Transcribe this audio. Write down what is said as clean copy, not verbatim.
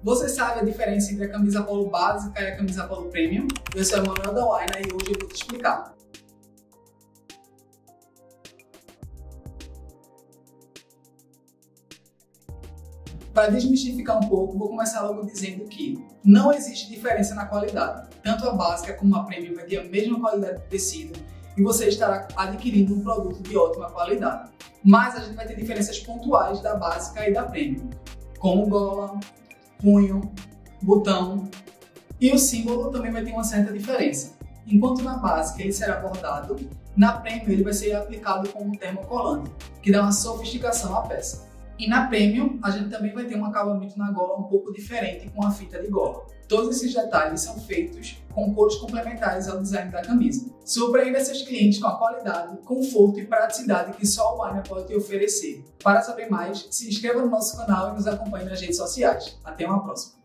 Você sabe a diferença entre a camisa polo básica e a camisa polo premium? Eu sou Emanuel da Waina e hoje eu vou te explicar. Para desmistificar um pouco, vou começar logo dizendo que não existe diferença na qualidade. Tanto a básica como a premium vai ter a mesma qualidade de tecido e você estará adquirindo um produto de ótima qualidade. Mas a gente vai ter diferenças pontuais da básica e da premium, como gola, punho, botão, e o símbolo também vai ter uma certa diferença. Enquanto na básica ele será bordado, na premium ele vai ser aplicado com um termocolante, que dá uma sofisticação à peça. E na premium a gente também vai ter um acabamento na gola um pouco diferente com a fita de gola. Todos esses detalhes são feitos com cores complementares ao design da camisa. Surpreenda seus clientes com a qualidade, conforto e praticidade que só a Waina pode te oferecer. Para saber mais, se inscreva no nosso canal e nos acompanhe nas redes sociais. Até uma próxima!